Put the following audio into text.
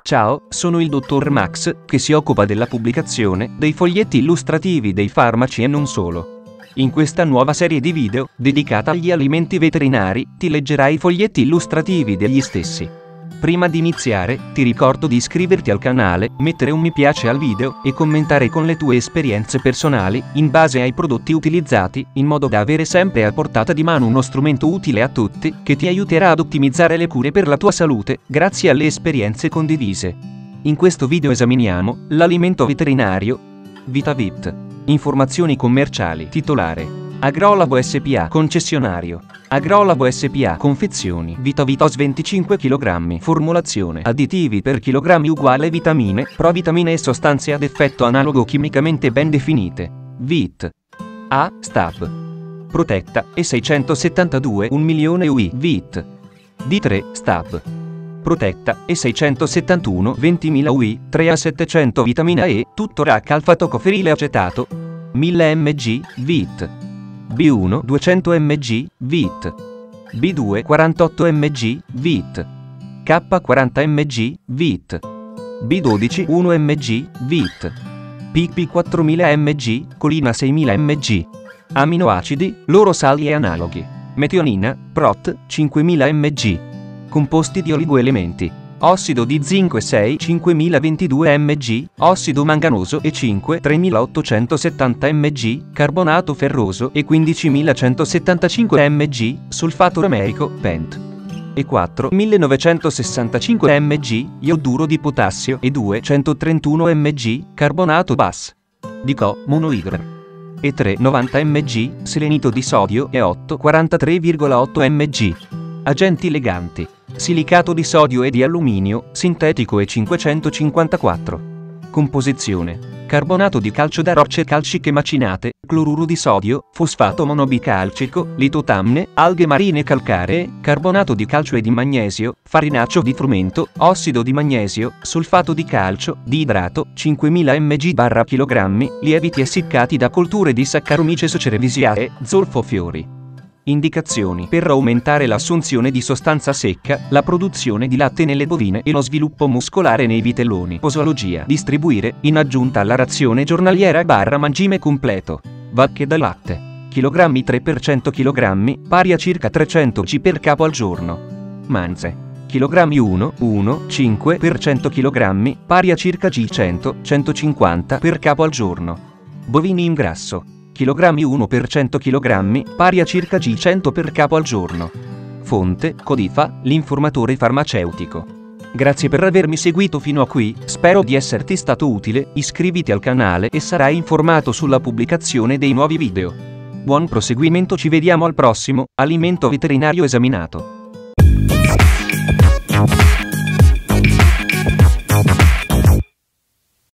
Ciao, sono il dottor Max, che si occupa della pubblicazione dei foglietti illustrativi dei farmaci e non solo. In questa nuova serie di video, dedicata agli alimenti veterinari, ti leggerai i foglietti illustrativi degli stessi. Prima di iniziare, ti ricordo di iscriverti al canale, mettere un mi piace al video e commentare con le tue esperienze personali, in base ai prodotti utilizzati, in modo da avere sempre a portata di mano uno strumento utile a tutti, che ti aiuterà ad ottimizzare le cure per la tua salute, grazie alle esperienze condivise. In questo video esaminiamo l'alimento veterinario VitaVit. Informazioni commerciali. Titolare: Agrolabo SPA. Concessionario: Agrolabo SPA. Confezioni: VitaVitos 25 kg. Formulazione: additivi per chilogrammi uguale vitamine, provitamine e sostanze ad effetto analogo chimicamente ben definite. VIT A. Stab Protetta E672 1 milione UI. VIT D3 Stab Protetta E671 20.000 UI 3 a 700 vitamina E, tuttorac alfa-tocoferile acetato 1000 mg. VIT B1 200 mg. VIT B2 48 mg. VIT K 40 mg. VIT B12 1 mg. VIT PP 4000 mg. Colina 6000 mg. Aminoacidi, loro sali e analoghi: metionina, PROT 5000 mg. Composti di oligoelementi: ossido di zinco 6 5022 mg, ossido manganoso E5 3870 mg, carbonato ferroso E15175 mg, sulfato romerico PENT E4 1965 mg, ioduro di potassio E2 131 mg, carbonato BAS di Co monoidro E3 90 mg, selenito di sodio E8 43,8 mg. Agenti leganti: silicato di sodio e di alluminio, sintetico E554. Composizione: carbonato di calcio da rocce calciche macinate, cloruro di sodio, fosfato monobicalcico, litotamne, alghe marine calcaree, carbonato di calcio e di magnesio, farinaceo di frumento, ossido di magnesio, sulfato di calcio, di idrato, 5000 mg/kg, lieviti essiccati da colture di Saccharomyces cerevisiae, zolfofiori. Indicazioni per aumentare l'assunzione di sostanza secca, la produzione di latte nelle bovine e lo sviluppo muscolare nei vitelloni. Posologia: distribuire, in aggiunta alla razione giornaliera /mangime completo. Vacche da latte: chilogrammi 3 per 100 kg, pari a circa 300 g per capo al giorno. Manze: chilogrammi 5 per 100 kg, pari a circa G100, 150 per capo al giorno. Bovini in grasso: chilogrammi 1 per 100 kg, pari a circa G100 per capo al giorno. Fonte: Codifa, l'informatore farmaceutico. Grazie per avermi seguito fino a qui, spero di esserti stato utile, iscriviti al canale e sarai informato sulla pubblicazione dei nuovi video. Buon proseguimento, ci vediamo al prossimo alimento veterinario esaminato.